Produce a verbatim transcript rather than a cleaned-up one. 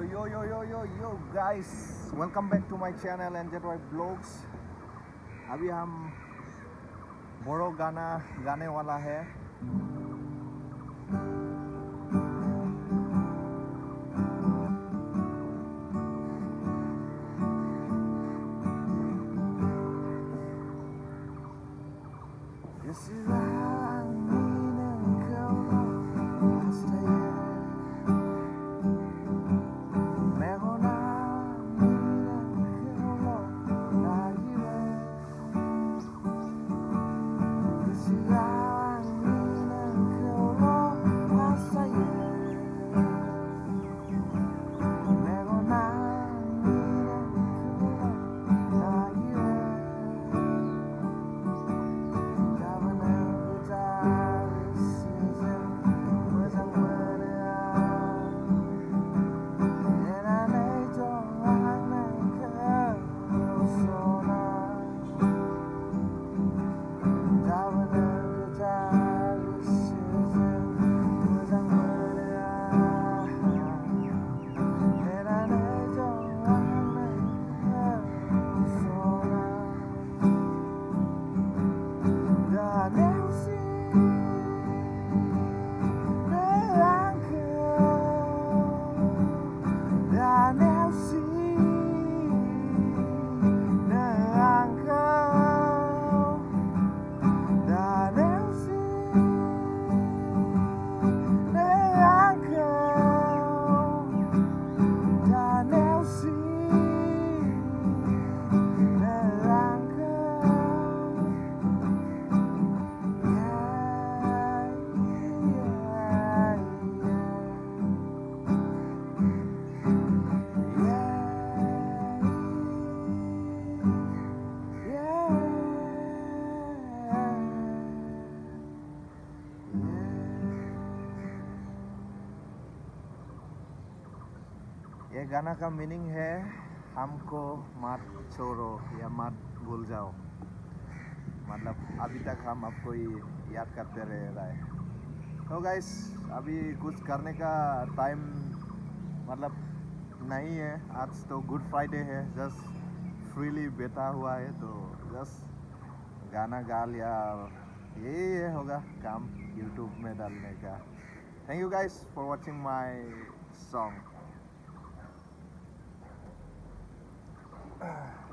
yo yo yo yo yo guys, welcome back to my channel Nzy Vlogx। अभी हम बोरो गाना गाने वाला है। ये गाना का मीनिंग है हमको मत छोड़ो या मत भूल जाओ। मतलब अभी तक हम आपको याद करते रह रहे हैं। तो गाइस अभी कुछ करने का टाइम मतलब नहीं है। आज तो गुड फ्राइडे है, जस्ट फ्रीली बैठा हुआ है, तो जस्ट गाना गा लिया। यही है होगा काम यूट्यूब में डालने का। Thank you guys for watching my song.